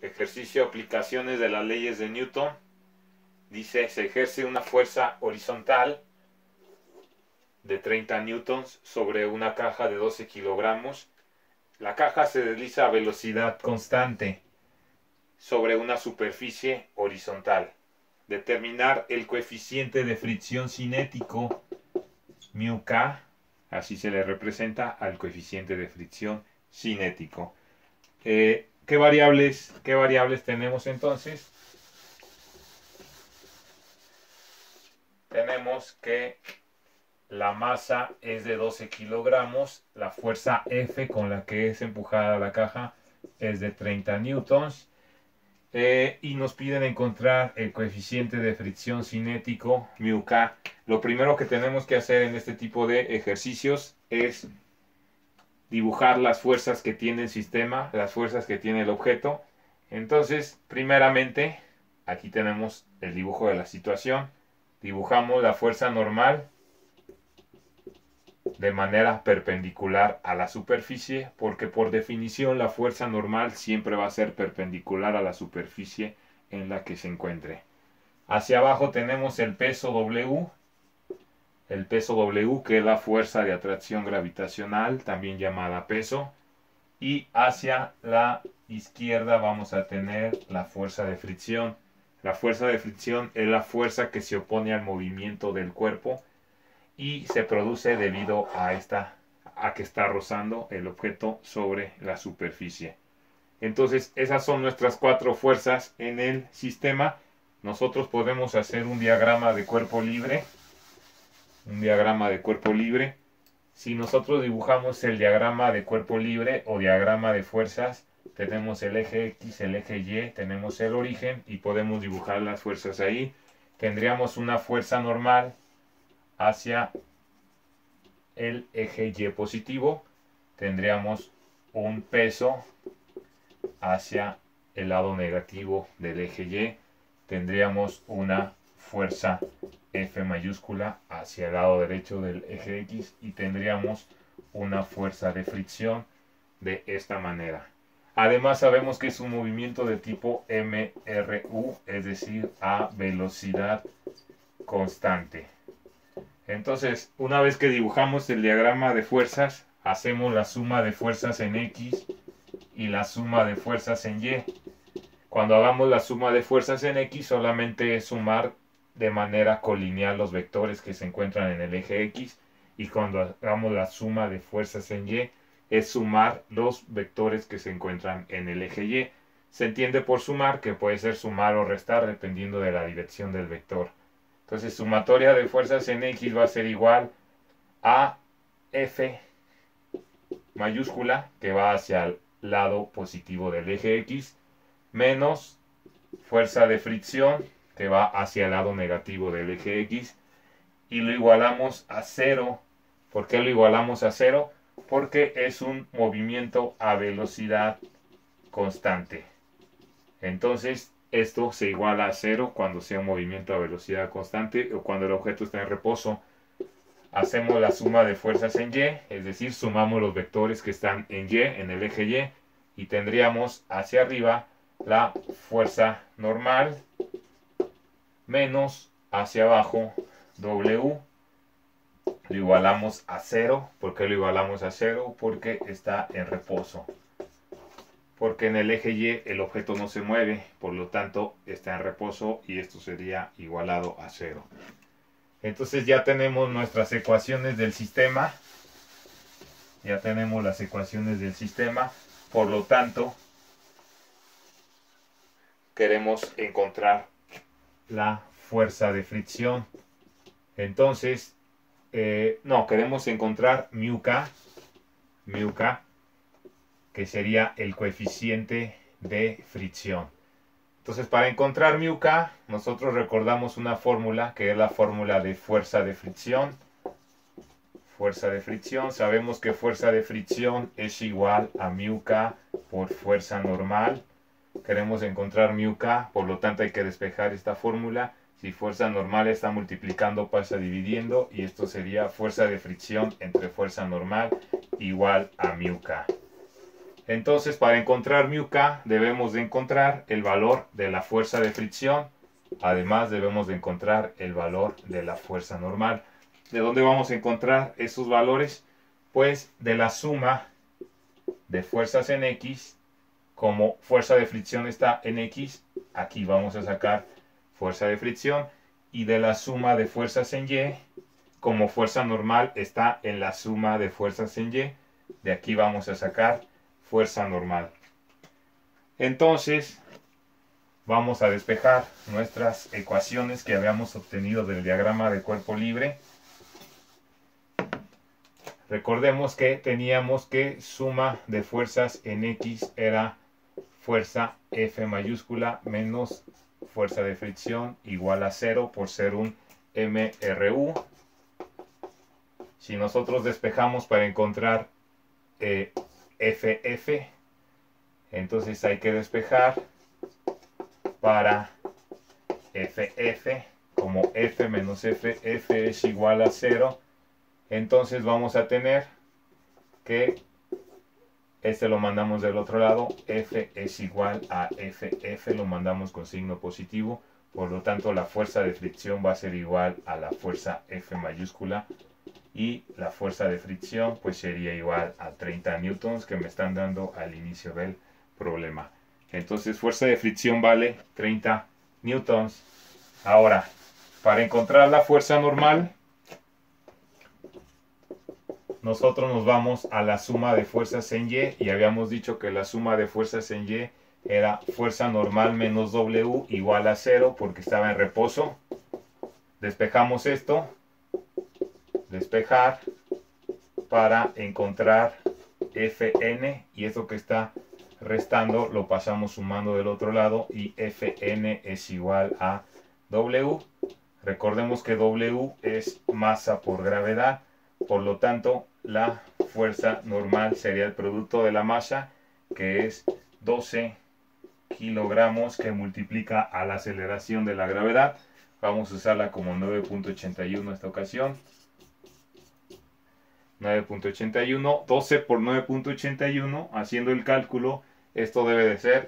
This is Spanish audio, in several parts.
Ejercicio aplicaciones de las leyes de Newton. Dice, se ejerce una fuerza horizontal de 30 newtons sobre una caja de 12 kilogramos. La caja se desliza a velocidad constante sobre una superficie horizontal. Determinar el coeficiente de fricción cinético μk, así se le representa al coeficiente de fricción cinético. ¿Qué variables tenemos entonces? Tenemos que la masa es de 12 kilogramos, la fuerza F con la que es empujada la caja es de 30 newtons, y nos piden encontrar el coeficiente de fricción cinético μk. Lo primero que tenemos que hacer en este tipo de ejercicios es dibujar las fuerzas que tiene el sistema, las fuerzas que tiene el objeto. Entonces, primeramente, aquí tenemos el dibujo de la situación. Dibujamos la fuerza normal de manera perpendicular a la superficie, porque por definición la fuerza normal siempre va a ser perpendicular a la superficie en la que se encuentre. Hacia abajo tenemos el peso W, que es la fuerza de atracción gravitacional, también llamada peso, y hacia la izquierda vamos a tener la fuerza de fricción. La fuerza de fricción es la fuerza que se opone al movimiento del cuerpo y se produce debido a que está rozando el objeto sobre la superficie. Entonces, esas son nuestras 4 fuerzas en el sistema. Nosotros podemos hacer un diagrama de cuerpo libre. Si nosotros dibujamos el diagrama de cuerpo libre o diagrama de fuerzas, tenemos el eje X, el eje Y, tenemos el origen y podemos dibujar las fuerzas ahí. Tendríamos una fuerza normal hacia el eje Y positivo, tendríamos un peso hacia el lado negativo del eje Y, tendríamos una fuerza F mayúscula hacia el lado derecho del eje X y tendríamos una fuerza de fricción de esta manera. Además sabemos que es un movimiento de tipo MRU, es decir, a velocidad constante. Entonces, una vez que dibujamos el diagrama de fuerzas, hacemos la suma de fuerzas en X y la suma de fuerzas en Y. Cuando hagamos la suma de fuerzas en X, solamente es sumar de manera colineal los vectores que se encuentran en el eje X, y cuando hagamos la suma de fuerzas en Y, es sumar los vectores que se encuentran en el eje Y. Se entiende por sumar que puede ser sumar o restar dependiendo de la dirección del vector. Entonces, sumatoria de fuerzas en X va a ser igual a F mayúscula, que va hacia el lado positivo del eje X, menos fuerza de fricción, que va hacia el lado negativo del eje X, y lo igualamos a 0. ¿Por qué lo igualamos a 0? Porque es un movimiento a velocidad constante. Entonces, esto se iguala a 0 cuando sea un movimiento a velocidad constante o cuando el objeto está en reposo. Hacemos la suma de fuerzas en Y, es decir, sumamos los vectores que están en Y, en el eje Y, y tendríamos hacia arriba la fuerza normal menos hacia abajo W. Lo igualamos a 0. ¿Por qué lo igualamos a 0? Porque está en reposo. Porque en el eje Y el objeto no se mueve, por lo tanto está en reposo y esto sería igualado a 0. Entonces ya tenemos nuestras ecuaciones del sistema. Ya tenemos las ecuaciones del sistema. Por lo tanto, queremos encontrar la fuerza de fricción. Entonces, queremos encontrar μk, que sería el coeficiente de fricción. Entonces, para encontrar μk, nosotros recordamos una fórmula que es la fórmula de fuerza de fricción. Fuerza de fricción, sabemos que fuerza de fricción es igual a μk por fuerza normal. Queremos encontrar μk, por lo tanto hay que despejar esta fórmula. Si fuerza normal está multiplicando, pasa dividiendo, y esto sería fuerza de fricción entre fuerza normal igual a μk. Entonces, para encontrar μk debemos de encontrar el valor de la fuerza de fricción. Además, debemos de encontrar el valor de la fuerza normal. ¿De dónde vamos a encontrar esos valores? Pues de la suma de fuerzas en X. Como fuerza de fricción está en X, aquí vamos a sacar fuerza de fricción. Y de la suma de fuerzas en Y, como fuerza normal está en la suma de fuerzas en Y, de aquí vamos a sacar fuerza normal. Entonces, vamos a despejar nuestras ecuaciones que habíamos obtenido del diagrama de cuerpo libre. Recordemos que teníamos que suma de fuerzas en X era fuerza F mayúscula menos fuerza de fricción igual a 0 por ser un MRU. Si nosotros despejamos para encontrar FF, entonces hay que despejar para FF, como F menos F, F es igual a 0. Entonces vamos a tener que este lo mandamos del otro lado, F es igual a FF, lo mandamos con signo positivo, por lo tanto la fuerza de fricción va a ser igual a la fuerza F mayúscula y la fuerza de fricción pues sería igual a 30 newtons que me están dando al inicio del problema. Entonces fuerza de fricción vale 30 newtons. Ahora, para encontrar la fuerza normal, nosotros nos vamos a la suma de fuerzas en Y y habíamos dicho que la suma de fuerzas en Y era fuerza normal menos W igual a 0 porque estaba en reposo. Despejamos esto, despejar para encontrar Fn y eso que está restando lo pasamos sumando del otro lado y Fn es igual a W. Recordemos que W es masa por gravedad, por lo tanto la fuerza normal sería el producto de la masa, que es 12 kilogramos que multiplica a la aceleración de la gravedad. Vamos a usarla como 9.81 esta ocasión. 9.81, 12 por 9.81, haciendo el cálculo, esto debe de ser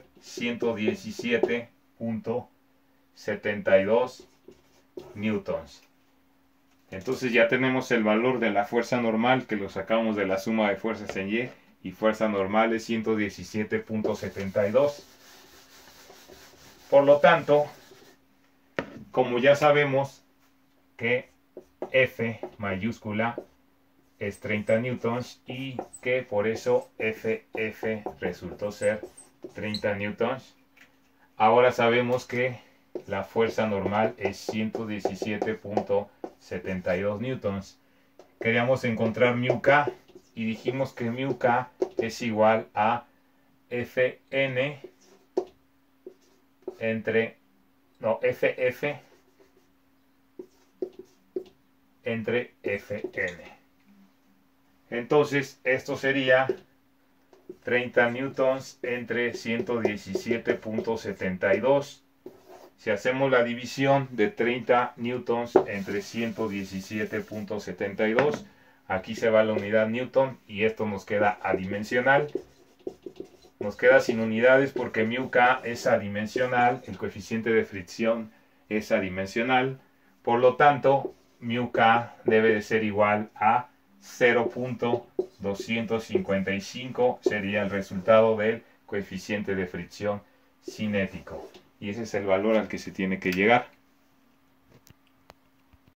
117.72 newtons. Entonces ya tenemos el valor de la fuerza normal que lo sacamos de la suma de fuerzas en Y, y fuerza normal es 117.72. Por lo tanto, como ya sabemos que F mayúscula es 30 newtons y que por eso FF resultó ser 30 newtons, ahora sabemos que la fuerza normal es 117.72 newtons. Queríamos encontrar μk y dijimos que μk es igual a Fn FF entre Fn. Entonces esto sería 30 newtons entre 117.72. Si hacemos la división de 30 newtons entre 117.72, aquí se va la unidad newton y esto nos queda adimensional. Nos queda sin unidades porque μk es adimensional, el coeficiente de fricción es adimensional. Por lo tanto, μk debe de ser igual a 0.255, sería el resultado del coeficiente de fricción cinético. Y ese es el valor al que se tiene que llegar.